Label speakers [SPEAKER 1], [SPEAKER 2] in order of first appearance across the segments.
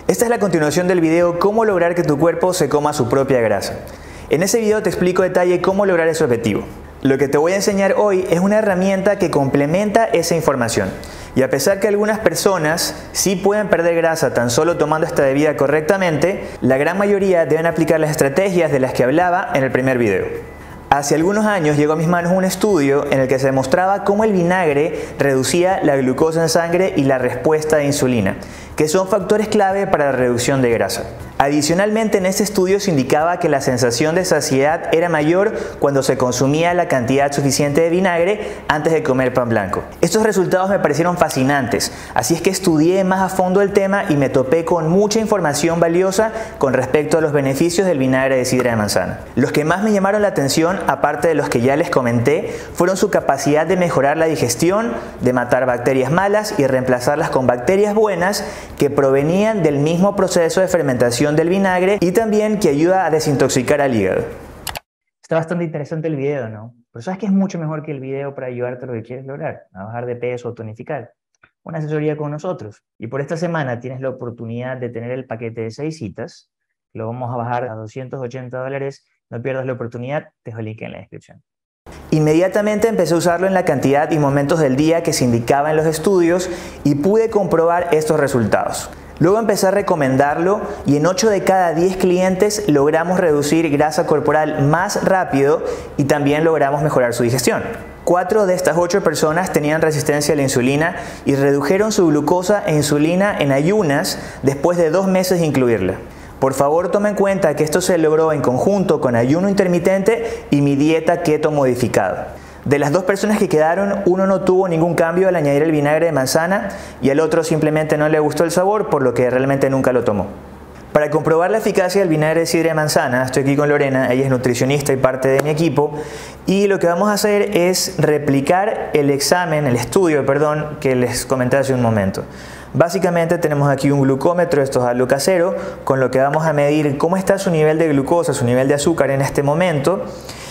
[SPEAKER 1] Esta es la continuación del video Cómo lograr que tu cuerpo se coma su propia grasa. En ese video te explico en detalle cómo lograr ese objetivo. Lo que te voy a enseñar hoy es una herramienta que complementa esa información. Y a pesar que algunas personas sí pueden perder grasa tan solo tomando esta bebida correctamente, la gran mayoría deben aplicar las estrategias de las que hablaba en el primer video. Hace algunos años llegó a mis manos un estudio en el que se demostraba cómo el vinagre reducía la glucosa en sangre y la respuesta de insulina, que son factores clave para la reducción de grasa. Adicionalmente, en este estudio se indicaba que la sensación de saciedad era mayor cuando se consumía la cantidad suficiente de vinagre antes de comer pan blanco. Estos resultados me parecieron fascinantes, así es que estudié más a fondo el tema y me topé con mucha información valiosa con respecto a los beneficios del vinagre de sidra de manzana. Los que más me llamaron la atención, aparte de los que ya les comenté, fueron su capacidad de mejorar la digestión, de matar bacterias malas y reemplazarlas con bacterias buenas que provenían del mismo proceso de fermentación del vinagre y también que ayuda a desintoxicar al hígado. Está bastante interesante el video, ¿no? Pero ¿sabes qué es mucho mejor que el video para ayudarte a lo que quieres lograr? A bajar de peso o tonificar. Una asesoría con nosotros. Y por esta semana tienes la oportunidad de tener el paquete de 6 citas. Lo vamos a bajar a $280. No pierdas la oportunidad, te dejo el link en la descripción. Inmediatamente empecé a usarlo en la cantidad y momentos del día que se indicaba en los estudios y pude comprobar estos resultados. Luego empecé a recomendarlo y en 8 de cada 10 clientes logramos reducir grasa corporal más rápido y también logramos mejorar su digestión. 4 de estas 8 personas tenían resistencia a la insulina y redujeron su glucosa e insulina en ayunas después de 2 meses de incluirla. Por favor, toma en cuenta que esto se logró en conjunto con ayuno intermitente y mi dieta keto modificada. De las 2 personas que quedaron, uno no tuvo ningún cambio al añadir el vinagre de manzana y al otro simplemente no le gustó el sabor, por lo que realmente nunca lo tomó. Para comprobar la eficacia del vinagre de sidra de manzana, estoy aquí con Lorena, ella es nutricionista y parte de mi equipo, y lo que vamos a hacer es replicar el estudio que les comenté hace un momento. Básicamente tenemos aquí un glucómetro, esto es algo casero, con lo que vamos a medir cómo está su nivel de glucosa, su nivel de azúcar en este momento.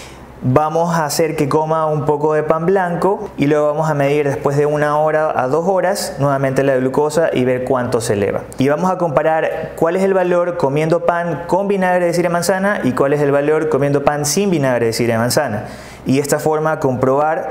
[SPEAKER 1] Vamos a hacer que coma un poco de pan blanco y luego vamos a medir después de 1 hora a 2 horas nuevamente la glucosa y ver cuánto se eleva. Y vamos a comparar cuál es el valor comiendo pan con vinagre de sidra de manzana y cuál es el valor comiendo pan sin vinagre de sidra de manzana. Y de esta forma comprobar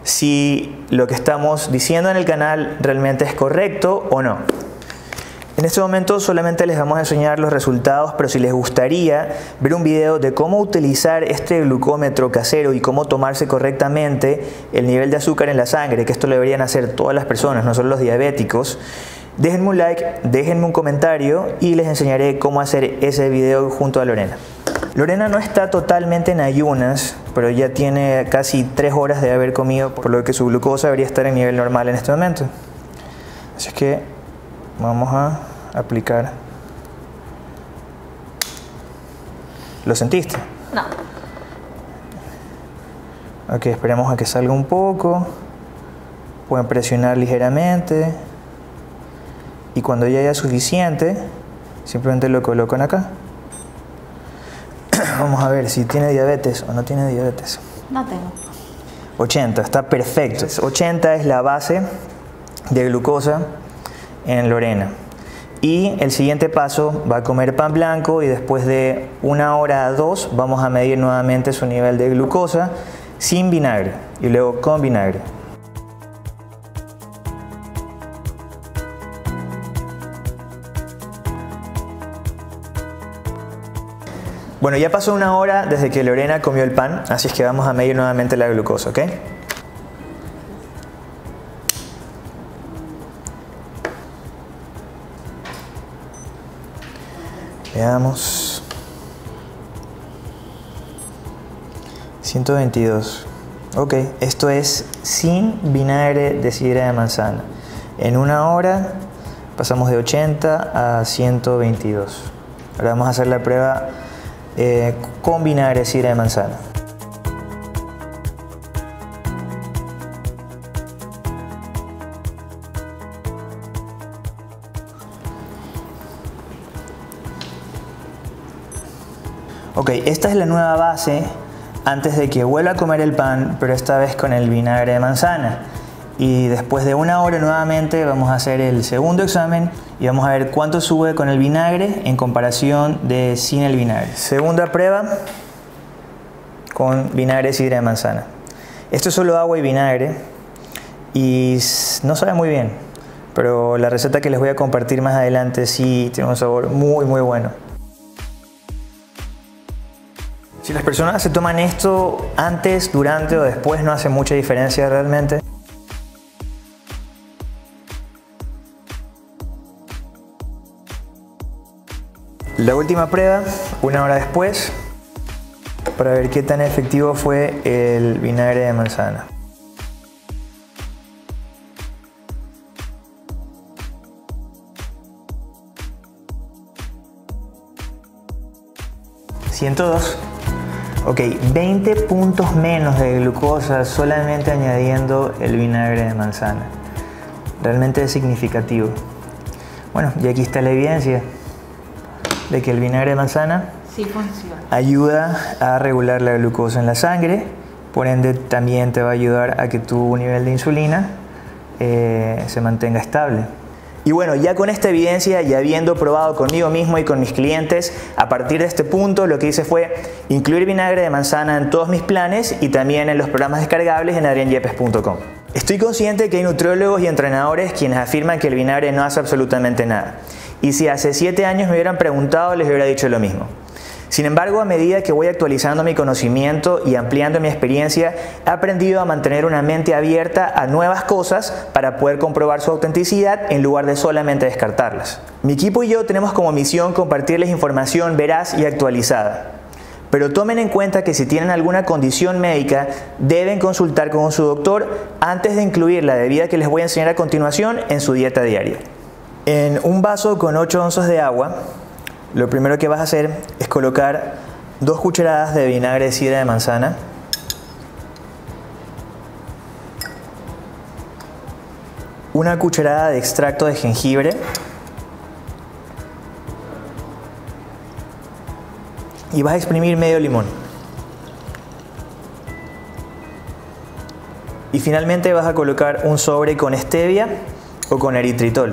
[SPEAKER 1] si lo que estamos diciendo en el canal realmente es correcto o no. En este momento solamente les vamos a enseñar los resultados, pero si les gustaría ver un video de cómo utilizar este glucómetro casero y cómo tomarse correctamente el nivel de azúcar en la sangre, que esto lo deberían hacer todas las personas, no solo los diabéticos, déjenme un like, déjenme un comentario y les enseñaré cómo hacer ese video junto a Lorena. Lorena no está totalmente en ayunas, pero ya tiene casi 3 horas de haber comido, por lo que su glucosa debería estar en nivel normal en este momento. Así es que vamos a aplicar. ¿Lo sentiste?
[SPEAKER 2] No.
[SPEAKER 1] Ok, esperemos a que salga un poco. Pueden presionar ligeramente. Y cuando ya haya suficiente, simplemente lo colocan acá. Vamos a ver si tiene diabetes o no tiene diabetes.
[SPEAKER 2] No tengo.
[SPEAKER 1] 80, está perfecto. 80 es la base de glucosa en Lorena. Y el siguiente paso va a comer pan blanco y después de 1 hora a 2 vamos a medir nuevamente su nivel de glucosa sin vinagre y luego con vinagre. Bueno, ya pasó 1 hora desde que Lorena comió el pan, así es que vamos a medir nuevamente la glucosa, ¿ok? Veamos. 122. Ok, esto es sin vinagre de sidra de manzana. En 1 hora pasamos de 80 a 122. Ahora vamos a hacer la prueba con vinagre de sidra de manzana. Ok, esta es la nueva base antes de que vuelva a comer el pan, pero esta vez con el vinagre de manzana. Y después de 1 hora nuevamente vamos a hacer el segundo examen y vamos a ver cuánto sube con el vinagre en comparación de sin el vinagre. Segunda prueba con vinagre de sidra de manzana. Esto es solo agua y vinagre y no sabe muy bien, pero la receta que les voy a compartir más adelante sí tiene un sabor muy bueno. Si las personas se toman esto antes, durante o después no hace mucha diferencia realmente. La última prueba, 1 hora después, para ver qué tan efectivo fue el vinagre de manzana. ...102... Ok, 20 puntos menos de glucosa solamente añadiendo el vinagre de manzana. Realmente es significativo. Bueno, y aquí está la evidencia de que el vinagre de manzana
[SPEAKER 2] sí funciona.
[SPEAKER 1] Ayuda a regular la glucosa en la sangre, por ende también te va a ayudar a que tu nivel de insulina se mantenga estable. Y bueno, ya con esta evidencia y habiendo probado conmigo mismo y con mis clientes, a partir de este punto lo que hice fue incluir vinagre de manzana en todos mis planes y también en los programas descargables en adrianyepes.com. Estoy consciente que hay nutriólogos y entrenadores quienes afirman que el vinagre no hace absolutamente nada. Y si hace 7 años me hubieran preguntado, les hubiera dicho lo mismo. Sin embargo, a medida que voy actualizando mi conocimiento y ampliando mi experiencia, he aprendido a mantener una mente abierta a nuevas cosas para poder comprobar su autenticidad en lugar de solamente descartarlas. Mi equipo y yo tenemos como misión compartirles información veraz y actualizada. Pero tomen en cuenta que si tienen alguna condición médica, deben consultar con su doctor antes de incluir la bebida que les voy a enseñar a continuación en su dieta diaria. En un vaso con 8 onzas de agua, lo primero que vas a hacer es colocar 2 cucharadas de vinagre de sidra de manzana, una cucharada de extracto de jengibre y vas a exprimir medio limón. Y finalmente vas a colocar un sobre con stevia o con eritritol.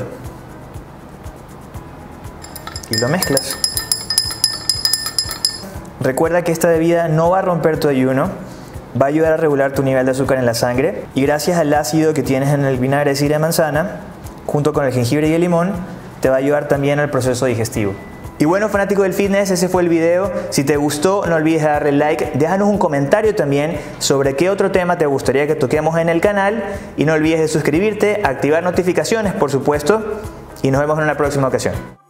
[SPEAKER 1] Y lo mezclas. Recuerda que esta bebida no va a romper tu ayuno, va a ayudar a regular tu nivel de azúcar en la sangre y gracias al ácido que tienes en el vinagre de sidra de manzana, junto con el jengibre y el limón, te va a ayudar también al proceso digestivo. Y bueno, fanático del fitness, ese fue el video. Si te gustó, no olvides darle like, déjanos un comentario también sobre qué otro tema te gustaría que toquemos en el canal y no olvides de suscribirte, activar notificaciones por supuesto y nos vemos en una próxima ocasión.